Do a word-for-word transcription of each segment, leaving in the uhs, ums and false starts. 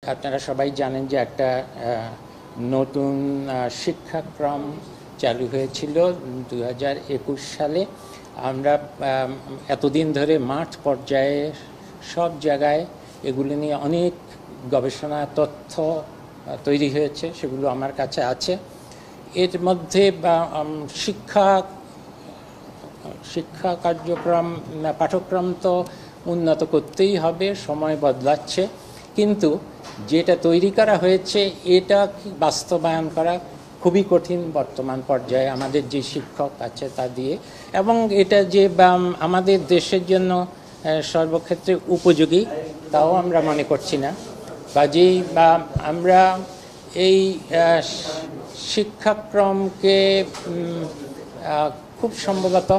আপনারা সবাই জানেন যে একটা নতুন শিক্ষাক্রম চালু হয়েছিল দুই হাজার একুশ সালে। আমরা এতদিন ধরে মাঠ পর্যায়ে সব জায়গায় এগুলো নিয়ে অনেক গবেষণা তথ্য তৈরি হয়েছে, সেগুলো আমার কাছে আছে। এর মধ্যে শিক্ষা শিক্ষা কার্যক্রম পাঠ্যক্রম তো উন্নত করতেই হবে, সময় বদলাচ্ছে, কিন্তু যেটা তৈরি করা হয়েছে এটা বাস্তবায়ন করা খুবই কঠিন বর্তমান পর্যায়ে আমাদের যে শিক্ষক আছে তা দিয়ে, এবং এটা যে আমাদের দেশের জন্য সর্বক্ষেত্রে উপযোগী তাও আমরা মনে করছি না। কাজেই বা আমরা এই শিক্ষাক্রমকে খুব সম্ভবত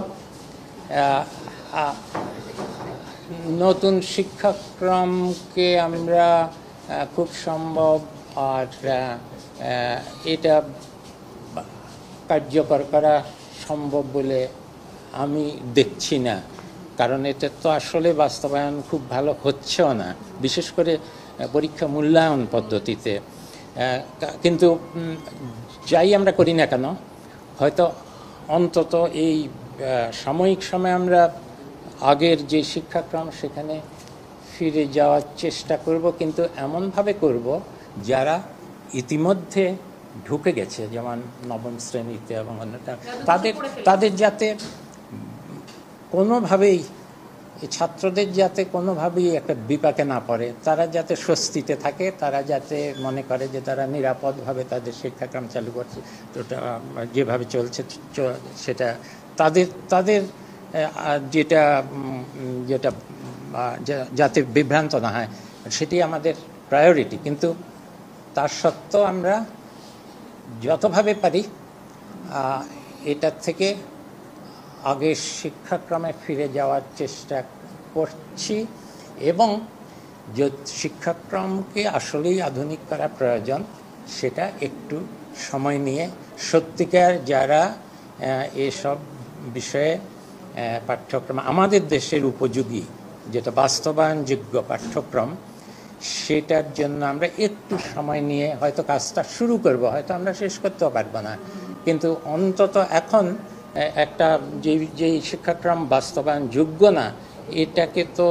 নতুন শিক্ষাক্রমকে আমরা খুব সম্ভব আর এটা কার্যকর করা সম্ভব বলে আমি দেখছি না, কারণ এটা তো আসলে বাস্তবায়ন খুব ভালো হচ্ছেও না, বিশেষ করে পরীক্ষা মূল্যায়ন পদ্ধতিতে। কিন্তু যাই আমরা করি না কেন, হয়তো অন্তত এই সাময়িক সময়ে আমরা আগের যে শিক্ষাক্রম সেখানে ফিরে যাওয়ার চেষ্টা করব, কিন্তু এমনভাবে করব যারা ইতিমধ্যে ঢুকে গেছে, যেমন নবম শ্রেণীতে এবং অন্যটা, তাদের তাদের যাতে কোনোভাবেই ছাত্রদের যাতে কোনোভাবেই একটা বিপাকে না পড়ে, তারা যাতে স্বস্তিতে থাকে, তারা যাতে মনে করে যে তারা নিরাপদভাবে তাদের শিক্ষাক্রম চালু করছে, তো যেভাবে চলছে সেটা তাদের তাদের যেটা যেটা যাতে বিভ্রান্ত না হয় সেটি আমাদের প্রায়োরিটি। কিন্তু তার সত্ত্বেও আমরা যতভাবে পারি এটার থেকে আগের শিক্ষাক্রমে ফিরে যাওয়ার চেষ্টা করছি, এবং যে শিক্ষাক্রমকে আসলেই আধুনিক করা প্রয়োজন সেটা একটু সময় নিয়ে সত্যিকার যারা এসব বিষয়ে পাঠ্যক্রম আমাদের দেশের উপযোগী, যেটা বাস্তবায়নযোগ্য পাঠ্যক্রম, সেটার জন্য আমরা একটু সময় নিয়ে হয়তো কাজটা শুরু করব, হয়তো আমরা শেষ করতেও পারবো না, কিন্তু অন্তত এখন একটা যে যেই শিক্ষাক্রম বাস্তবায়নযোগ্য না এটাকে তো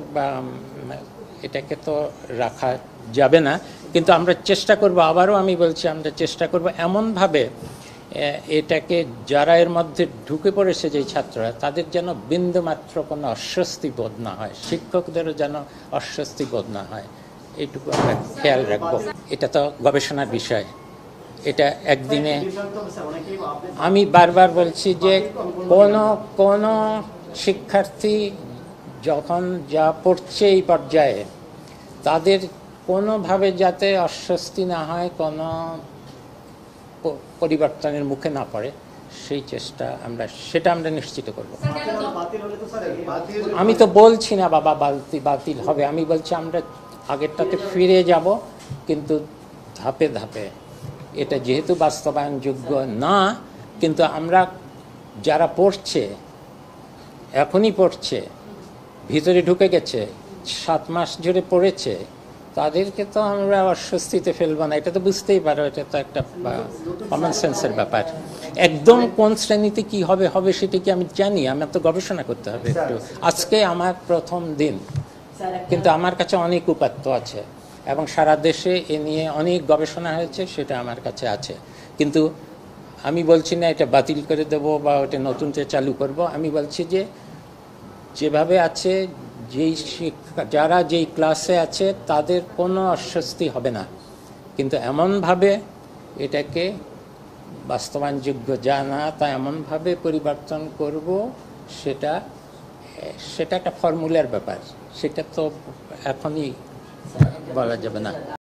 এটাকে তো রাখা যাবে না। কিন্তু আমরা চেষ্টা করব, আবারও আমি বলছি, আমরা চেষ্টা করব এমনভাবে এটাকে যারা এর মধ্যে ঢুকে পড়েছে যে ছাত্ররা, তাদের যেন বিন্দুমাত্র কোনো অস্বস্তি বোধ না হয়, শিক্ষকদেরও যেন অস্বস্তি বোধ না হয়, এইটুকু আমরা খেয়াল রাখবো। এটা তো গবেষণার বিষয়, এটা একদিনে আমি বারবার বলছি যে কোনো কোনো শিক্ষার্থী যখন যা পড়ছে এই পর্যায়ে তাদের কোনোভাবে যাতে অস্বস্তি না হয়, কোনো পরিবর্তনের মুখে না পড়ে, সেই চেষ্টা আমরা সেটা আমরা নিশ্চিত করব। আমি তো বলছি না বাবা বাতিল বাতিল হবে, আমি বলছি আমরা আগেরটাতে ফিরে যাব, কিন্তু ধাপে ধাপে। এটা যেহেতু বাস্তবায়নযোগ্য না, কিন্তু আমরা যারা পড়ছে, এখনই পড়ছে, ভিতরে ঢুকে গেছে, সাত মাস ধরে পড়েছে, তাদেরকে তো আমরা অস্বস্তিতে ফেলবো না, এটা তো বুঝতেই পারো, এটা তো একটা কমন সেন্সের ব্যাপার। একদম কোন শ্রেণীতে কি হবে হবে সেটা কি আমি জানি? আমার তো গবেষণা করতে হবে একটু। আজকে আমার প্রথম দিন, কিন্তু আমার কাছে অনেক উপাত্ত আছে এবং সারা দেশে এ নিয়ে অনেক গবেষণা হয়েছে, সেটা আমার কাছে আছে। কিন্তু আমি বলছি না এটা বাতিল করে দেবো বা ওটা নতুনটা চালু করব, আমি বলছি যে যেভাবে আছে, যেই শিক্ষা যারা যেই ক্লাসে আছে তাদের কোনো অস্বস্তি হবে না, কিন্তু এমনভাবে এটাকে বাস্তবায়নযোগ্য যা না তা এমনভাবে পরিবর্তন করব, সেটা সেটা একটা ফর্মুলার ব্যাপার, সেটা তো এখনই বলা যাবে না।